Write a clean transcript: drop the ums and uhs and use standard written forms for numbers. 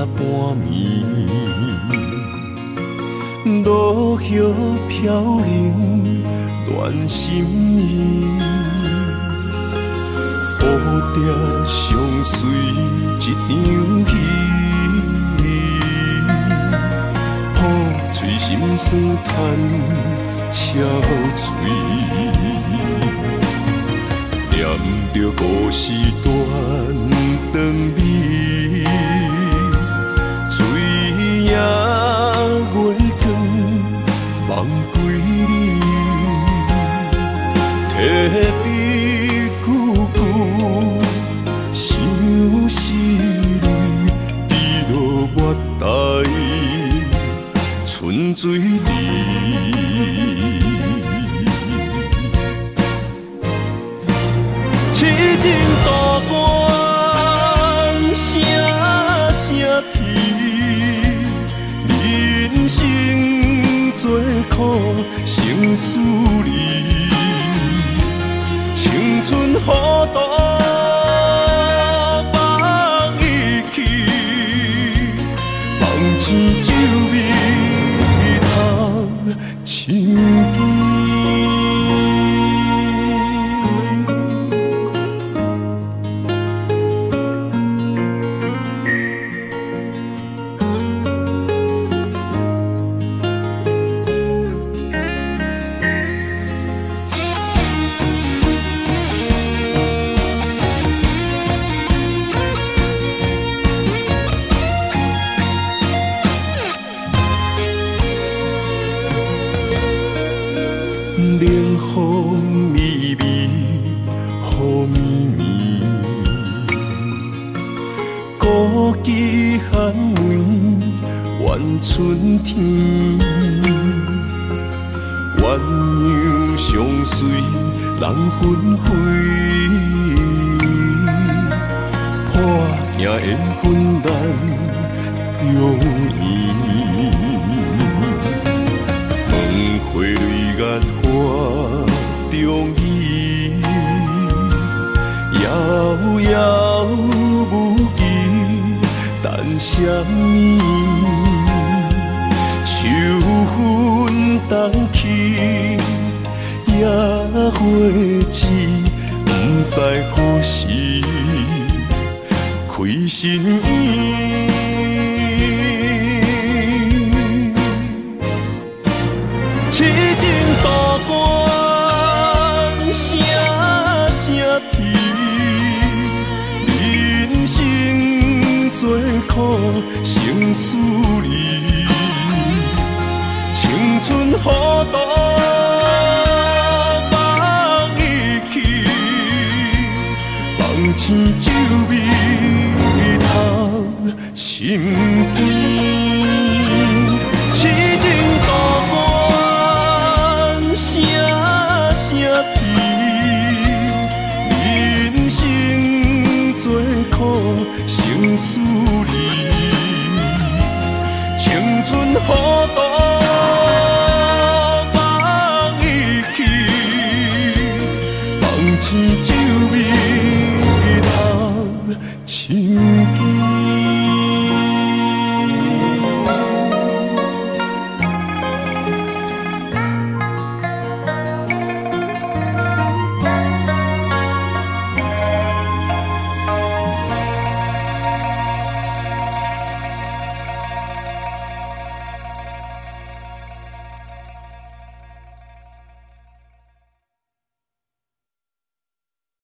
半暝，落叶飘零，乱心意。蝴蝶相随一场戏，抱嘴心酸叹憔悴。念着故事断肠里，水影月光望归你，提笔久久想思泪，滴落月台春水里。痴情渡关，声声啼，人生多苦，成思念。青春好多放伊去，放钱酒味头深记。冷风微微，雨绵绵，孤枝含梅怨春天。鸳鸯相随人纷飞，破镜缘分难容易。花蕊眼花中意，遥遥无期，等什么？秋分冬去，野花枝，不知何时开新意。痴情渡关，声声啼，人生多苦，成思念。青春好多放伊去，放青酒味头深记。痴情渡关，声声啼，人生多苦，成思念。青春好多放伊去，放青酒味头深。